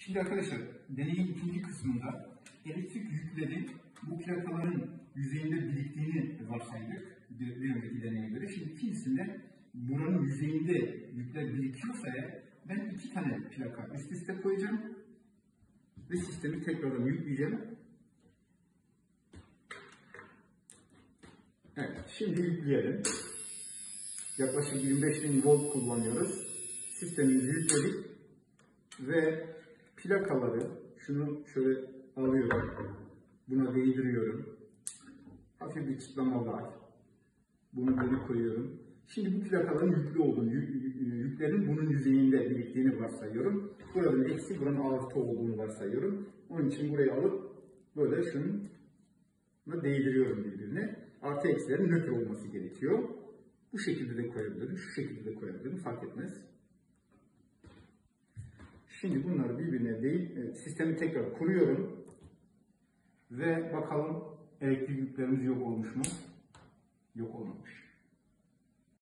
Şimdi arkadaşlar deneyin ikinci kısmında elektrik yükleri bu plakaların yüzeyinde biriktiğini varsaydık bir önceki deneye göre. Şimdi ikincisinde buranın yüzeyinde yükler birikiyorsa ben iki tane plaka üst üste koyacağım ve sistemi tekrardan yükleyeceğim. Evet, şimdi yükleyelim. Yaklaşık 25.000 volt kullanıyoruz. Sistemimizi yükledik ve plakaları, şunu şöyle alıyorum, buna değdiriyorum. Hafif bir çıtlama var. Bunu böyle koyuyorum. Şimdi bu plakaların yüklü olduğunu, yüklerin bunun yüzeyinde biriktiğini varsayıyorum. Buranın eksi, buranın artı olduğunu varsayıyorum. Onun için burayı alıp böyle şununla değdiriyorum birbirine. Artı eksilerin nötr olması gerekiyor. Bu şekilde de koyabilirim, şu şekilde de koyabilirim, fark etmez. Şimdi bunları birbirine değil, sistemi tekrar kuruyorum ve bakalım elektrik yüklerimiz yok olmuş mu? Yok olmamış.